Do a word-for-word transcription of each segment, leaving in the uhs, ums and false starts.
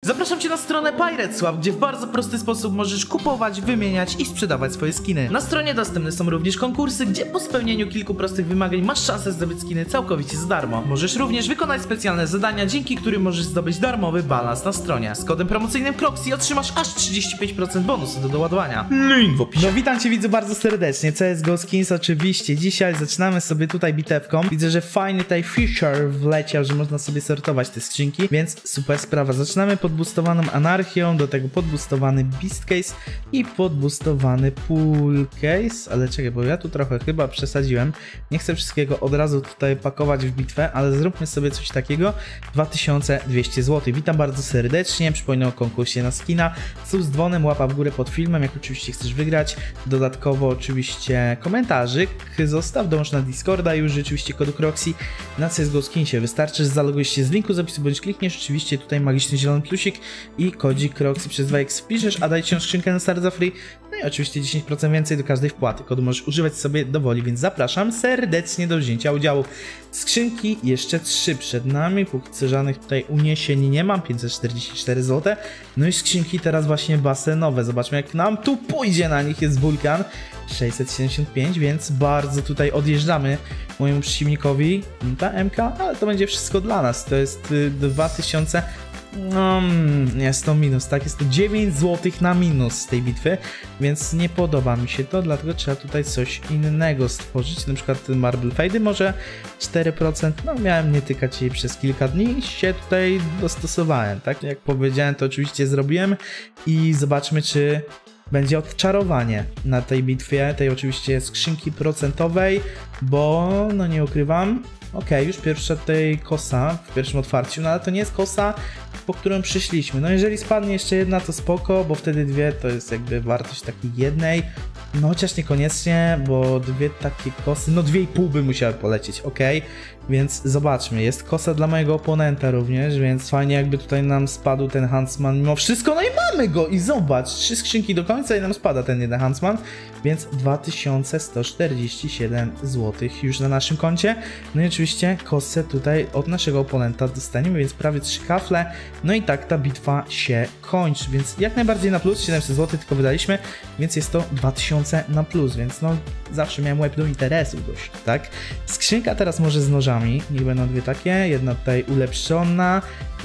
Zapraszam cię na stronę PiratesSwap, gdzie w bardzo prosty sposób możesz kupować, wymieniać i sprzedawać swoje skiny. Na stronie dostępne są również konkursy, gdzie po spełnieniu kilku prostych wymagań masz szansę zdobyć skiny całkowicie za darmo. Możesz również wykonać specjalne zadania, dzięki którym możesz zdobyć darmowy balans na stronie. Z kodem promocyjnym Croxy otrzymasz aż trzydzieści pięć procent bonusu do doładowania. Link w opisie. No witam cię widzu bardzo serdecznie, C S G O Skins oczywiście. Dzisiaj zaczynamy sobie tutaj bitewką. Widzę, że fajny tutaj feature wleciał, że można sobie sortować te skrzynki, więc super sprawa. Zaczynamy podboostowaną anarchią, do tego podboostowany beast case i podboostowany pool case, ale czekaj, bo ja tu trochę chyba przesadziłem. Nie chcę wszystkiego od razu tutaj pakować w bitwę, ale zróbmy sobie coś takiego. dwa tysiące dwieście złotych. Witam bardzo serdecznie, przypomnę o konkursie na skina. Sub z dzwonem, łapa w górę pod filmem, jak oczywiście chcesz wygrać. Dodatkowo oczywiście komentarzyk zostaw, dołącz na Discorda i już rzeczywiście kodu Croxy na C S G O Skinsie. Wystarczy, że zalogujesz się z linku zapisu, bądź klikniesz oczywiście tutaj magiczny zielony plusik i kodzik Croxy przez dwa X wpiszesz, a daj ci skrzynkę na start za free. No i oczywiście dziesięć procent więcej do każdej wpłaty. Kodu możesz używać sobie do woli, więc zapraszam serdecznie do wzięcia udziału. Skrzynki jeszcze trzy przed nami, póki co żadnych tutaj uniesień nie mam, pięćset czterdzieści cztery złote. No i skrzynki teraz właśnie basenowe, zobaczmy jak nam tu pójdzie, na nich jest wulkan sześćset siedemdziesiąt pięć, więc bardzo tutaj odjeżdżamy mojemu przeciwnikowi. Ta M K, ale to będzie wszystko dla nas, to jest y, dwa tysiące. No, jest to minus, tak? Jest to dziewięć złotych na minus z tej bitwy, więc nie podoba mi się to, dlatego trzeba tutaj coś innego stworzyć, na przykład Marble Fade może cztery procent, no miałem nie tykać jej przez kilka dni i się tutaj dostosowałem, tak? Jak powiedziałem, to oczywiście zrobiłem i zobaczmy, czy będzie odczarowanie na tej bitwie, tej oczywiście skrzynki procentowej, bo no nie ukrywam, ok, już pierwsza tej kosa w pierwszym otwarciu, no ale to nie jest kosa, po którą przyszliśmy. No jeżeli spadnie jeszcze jedna, to spoko, bo wtedy dwie to jest jakby wartość takiej jednej. No chociaż niekoniecznie, bo dwie takie kosy, no dwie i pół by musiały polecieć, ok? Więc zobaczmy, jest kosa dla mojego oponenta również, więc fajnie jakby tutaj nam spadł ten Huntsman mimo wszystko, no i mamy go! I zobacz, trzy skrzynki do końca i nam spada ten jeden Huntsman, więc dwa tysiące sto czterdzieści siedem złotych już na naszym koncie. No i oczywiście kosę tutaj od naszego oponenta dostaniemy, więc prawie trzy kafle, no i tak ta bitwa się kończy, więc jak najbardziej na plus, siedemset złotych tylko wydaliśmy, więc jest to dwa tysiące na plus, więc no zawsze miałem łeb do interesu dość, tak? Skrzynka teraz może z nożami, niech będą dwie takie, jedna tutaj ulepszona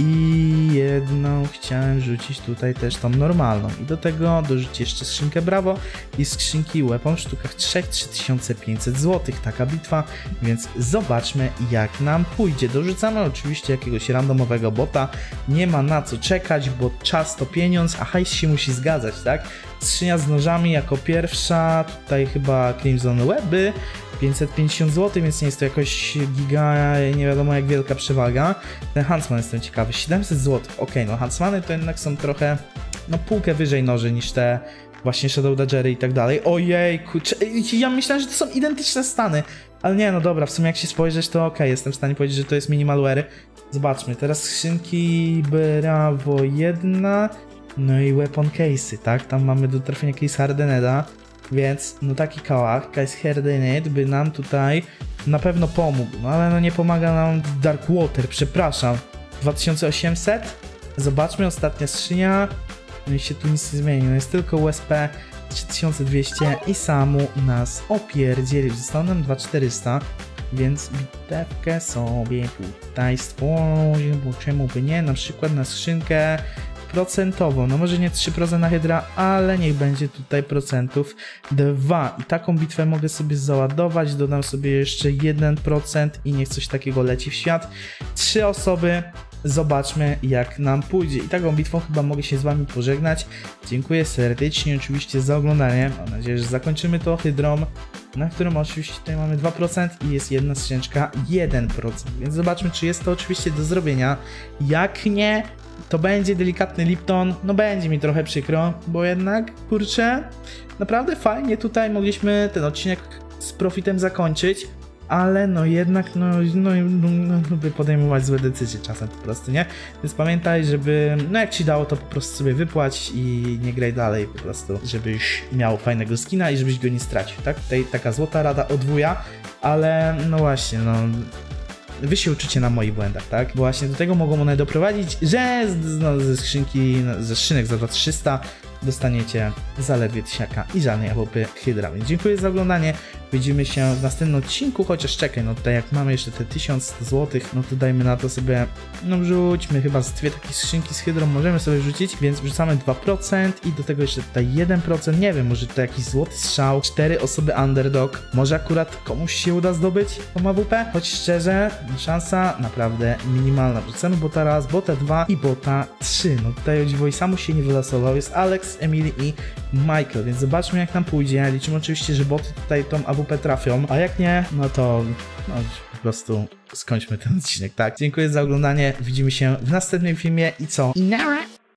i jedną chciałem rzucić tutaj też tą normalną i do tego dorzucić jeszcze skrzynkę Bravo i skrzynki weapon w sztukach trzy tysiące pięćset złotych, taka bitwa, więc zobaczmy jak nam pójdzie. Dorzucamy oczywiście jakiegoś randomowego bota, nie ma na co czekać, bo czas to pieniądz, a hajs się musi zgadzać, tak? Skrzynia z nożami jako pierwsza, tutaj chyba Crimson Weby, pięćset pięćdziesiąt złotych, więc nie jest to jakoś giga, nie wiadomo jak wielka przewaga. Ten Huntsman jestem ciekawy, siedemset złotych, ok, no Huntsmany to jednak są trochę, no półkę wyżej noży niż te właśnie Shadow Dagery i tak dalej. Ojej, kurczę, ja myślałem, że to są identyczne stany, ale nie, no dobra, w sumie jak się spojrzeć, to ok, jestem w stanie powiedzieć, że to jest minimalware. Zobaczmy, teraz skrzynki Bravo jedna, no i weapon case'y, tak, tam mamy do trafienia case Hardeneda, więc no taki kałach, case Hardened by nam tutaj na pewno pomógł, no ale no nie pomaga nam Darkwater, przepraszam, dwa tysiące osiemset, zobaczmy, ostatnia skrzynia, no i się tu nic nie zmieni, no jest tylko U S P trzy tysiące dwieście i samu nas opierdzielił, zostało nam dwa tysiące czterysta, więc bitewkę sobie tutaj stworzyć, bo czemu by nie, na przykład na skrzynkę procentową, no może nie trzy procent na Hydra, ale niech będzie tutaj procentów dwa i taką bitwę mogę sobie załadować, dodam sobie jeszcze jeden procent i niech coś takiego leci w świat. Trzy osoby, zobaczmy jak nam pójdzie i taką bitwą chyba mogę się z wami pożegnać. Dziękuję serdecznie oczywiście za oglądanie, mam nadzieję, że zakończymy to Hydrą, na którym oczywiście tutaj mamy dwa procent i jest jedna skrzyneczka jeden procent, więc zobaczmy czy jest to oczywiście do zrobienia, jak nie, to będzie delikatny Lipton, no będzie mi trochę przykro, bo jednak, kurczę, naprawdę fajnie tutaj mogliśmy ten odcinek z profitem zakończyć, ale no jednak, no, no, no, no by podejmować złe decyzje czasem po prostu, nie? Więc pamiętaj, żeby, no jak ci dało, to po prostu sobie wypłać i nie graj dalej po prostu, żebyś miał fajnego skina i żebyś go nie stracił, tak? Tutaj taka złota rada od wuja, ale no właśnie, no wy się uczycie na moich błędach, tak? Bo właśnie do tego mogą one doprowadzić, że z, no, ze skrzynki, ze skrzynek za dwa tysiące trzysta dostaniecie zaledwie tysiaka i żadnej A W P Hydra. Więc dziękuję za oglądanie. Widzimy się w następnym odcinku, chociaż czekaj, no tutaj jak mamy jeszcze te tysiąc złotych, no to dajmy na to sobie, no wrzućmy chyba z dwie takie skrzynki z Hydrą możemy sobie wrzucić, więc wrzucamy dwa procent i do tego jeszcze tutaj jeden procent, nie wiem, może tutaj jakiś złoty strzał, cztery osoby underdog, może akurat komuś się uda zdobyć tą A W P, choć szczerze, szansa naprawdę minimalna. Wrzucamy bota raz, bota dwa i bota trzy, no tutaj o dziwo i samu się nie wylosował, jest Alex, Emily i Michael, więc zobaczmy jak nam pójdzie. Liczymy oczywiście, że boty tutaj tą A W P trafią, a jak nie, no to no, po prostu skończmy ten odcinek, tak? Dziękuję za oglądanie, widzimy się w następnym filmie i co? I nara!